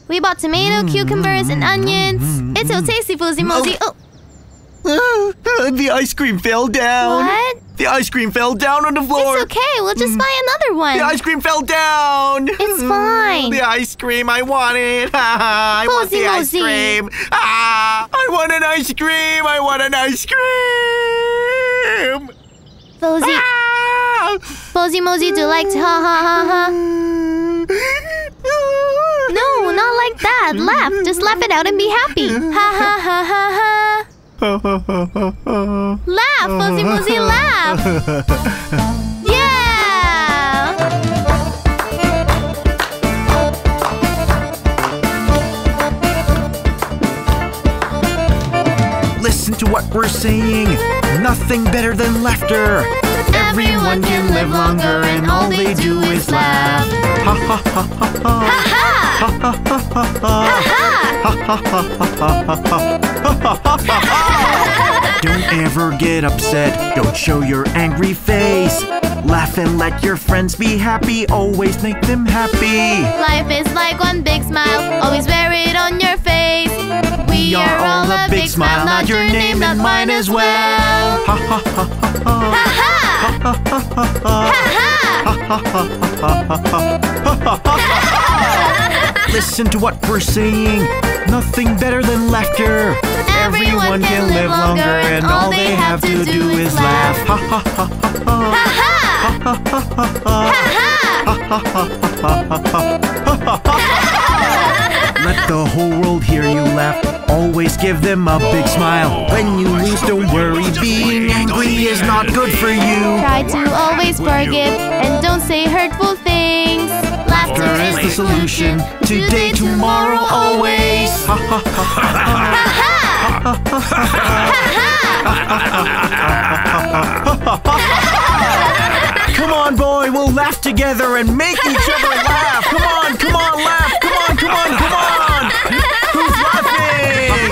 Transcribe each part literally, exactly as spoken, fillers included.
We bought tomato, cucumbers, and onions. It's so tasty, Fozi Mozi. Oh. Uh, the ice cream fell down. What? The ice cream fell down on the floor. It's okay. We'll just buy another one. The ice cream fell down. It's fine. The ice cream, I want it. I want Fozi the ice Mozi. cream. Ah, I want an ice cream. I want an ice cream. Fozi. Ah! Fozi Mozi, do you like to ha ha ha ha? No, not like that. Laugh. Just laugh it out and be happy. Ha ha ha ha ha. Laugh, Fozi Mozi, laugh. Yeah! Listen to what we're saying. Nothing better than laughter. Everyone can live longer and all they do is laugh. Ha ha ha ha ha. Ha ha! Don't ever get upset. Don't show your angry face. Laugh and let your friends be happy. Always make them happy. Life is like one big smile. Always wear it on your face. We are all a big smile. Not your name, not mine as well. Ha ha ha ha ha. Ha ha! Listen to what we're saying. Nothing better than laughter. Everyone can live longer and all they have to do is laugh. Ha ha ha ha ha. Ha ha! Let the whole world hear you laugh. Always give them a big smile. When you lose, don't worry. Being angry is not good for you. Try to always forgive and don't say hurtful things. Laughter is the solution. Today, tomorrow, always. Ha ha ha ha. Come on, boy, we'll laugh together and make each other laugh. Come on, come on, laugh. Come on, come on, come on. Who's laughing?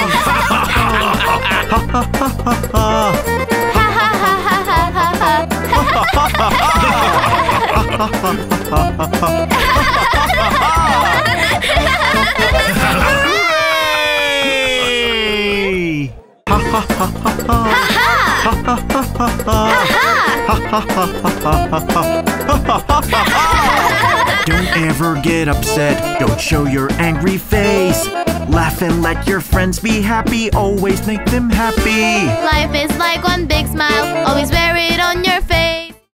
Don't ever get upset. Don't show your angry face. Laugh and let your friends be happy. Always make them happy. Life is like one big smile. Always wear it on your face.